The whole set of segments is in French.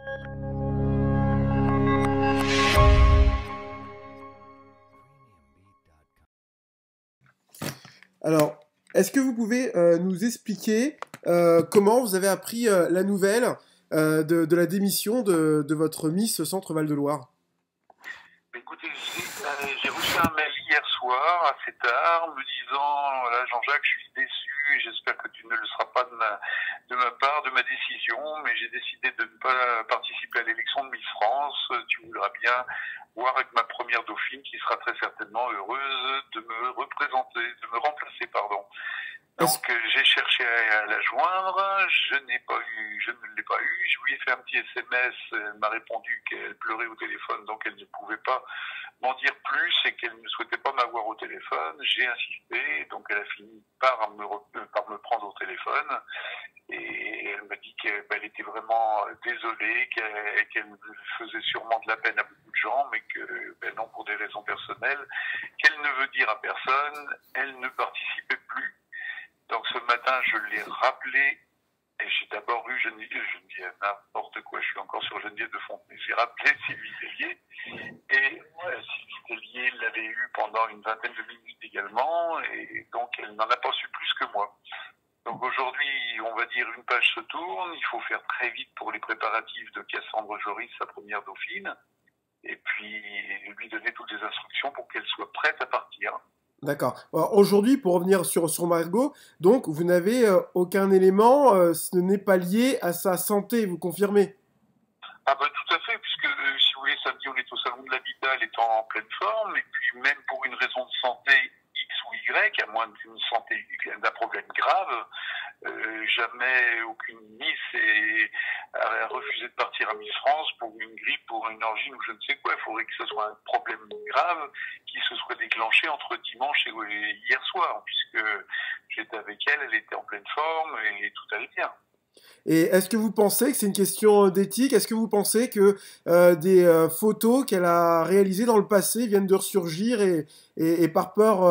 Alors, est-ce que vous pouvez nous expliquer comment vous avez appris la nouvelle de la démission de votre Miss Centre Val-de-Loire? Écoutez, j'ai reçu un mail hier soir, assez tard, me disant, voilà, Jean-Jacques, je suis déçu, j'espère que tu ne le seras pas de ma part, de ma décision, mais j'ai décidé de ne pas participer à l'élection de Miss France. Tu voudras bien voir avec ma première dauphine, qui sera très certainement heureuse de me représenter, de me remplacer, pardon. Est-ce Donc j'ai cherché à la joindre, je ne l'ai pas eu, je lui ai fait un petit SMS, elle m'a répondu qu'elle pleurait au téléphone, donc elle ne pouvait pas m'en dire plus et qu'elle ne souhaitait pas m'avoir au téléphone. J'ai insisté, donc elle a fini par me prendre au téléphone et elle m'a dit qu'elle était vraiment désolée, qu'elle faisait sûrement de la peine à beaucoup de gens, mais que non, pour des raisons personnelles, qu'elle ne veut dire à personne, elle ne participait plus. Donc ce matin, je l'ai rappelé, et j'ai d'abord eu, je dis n'importe quoi, je suis encore sur Geneviève de Fontenay, j'ai rappelé Sylvie Tellier, et Sylvie Tellier l'avait eu pendant une vingtaine de minutes également, et donc elle n'en a pas su plus que moi. Donc aujourd'hui, on va dire une page se tourne, il faut faire très vite pour les préparatifs de Cassandre Joris, sa première dauphine, et puis lui donner toutes les instructions pour qu'elle soit prête à partir. D'accord. Alors, aujourd'hui, pour revenir sur Margot, donc vous n'avez aucun élément, ce n'est pas lié à sa santé, vous confirmez? Ah ben tout à fait, puisque si vous voulez, samedi on est au salon de l'habitat, elle est en pleine forme, et puis même pour une raison de santé X ou Y, à moins d'un problème grave, jamais aucune Miss a refusé de partir à Miss France pour une grippe, pour une angine ou je ne sais quoi. Il faudrait que ce soit un problème grave qui se soit déclenché entre dimanche et hier soir, puisque j'étais avec elle, elle était en pleine forme et tout allait bien. Et est-ce que vous pensez que c'est une question d'éthique? Est-ce que vous pensez que des photos qu'elle a réalisées dans le passé viennent de ressurgir et par peur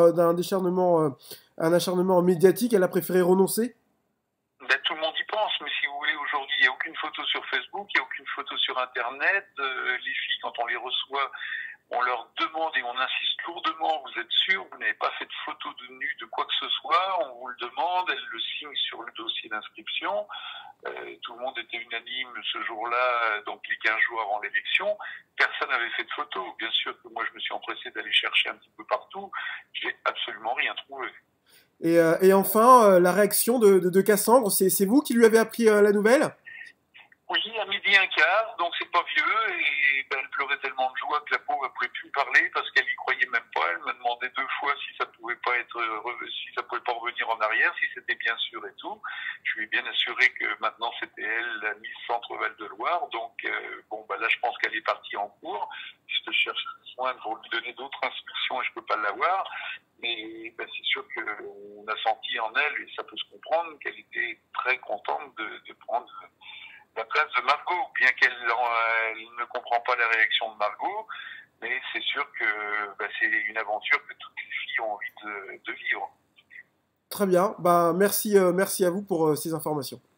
un acharnement médiatique, elle a préféré renoncer? Ben, tout le monde y pense, mais si vous voulez, aujourd'hui, il n'y a aucune photo sur Facebook, il n'y a aucune photo sur Internet. Les filles, quand on les reçoit, on leur demande et on insiste lourdement, vous êtes sûr, vous n'avez pas fait de photo de nu de quoi que ce soit, on vous le demande, elles le signent sur le dossier d'inscription. Tout le monde était unanime ce jour-là, donc les 15 jours avant l'élection. Personne n'avait fait de photo. Bien sûr que moi, je me suis empressé d'aller chercher un petit peu partout. J'ai absolument rien trouvé. Et enfin, la réaction de Cassandre, c'est vous qui lui avez appris la nouvelle? Oui, à midi un quart, donc c'est pas vieux, et ben, elle pleurait tellement de joie que la pauvre ne pouvait plus me parler parce qu'elle y croyait même pas. Elle m'a demandé 2 fois si ça pouvait pas si ça pouvait pas revenir en arrière, si c'était bien sûr et tout. Je lui ai bien assuré que maintenant c'était elle, la Miss Centre Val-de-Loire, donc bon bah là je pense qu'elle est partie en cours. Je cherche soin pour lui donner d'autres instructions et je peux pas l'avoir. Mais ben, c'est sûr qu'on a senti en elle, et ça peut se comprendre, qu'elle était très contente de prendre la place de Margot, bien qu'elle ne comprend pas la réaction de Margot, mais c'est sûr que bah, c'est une aventure que toutes les filles ont envie de vivre. Très bien. Bah, merci à vous pour ces informations.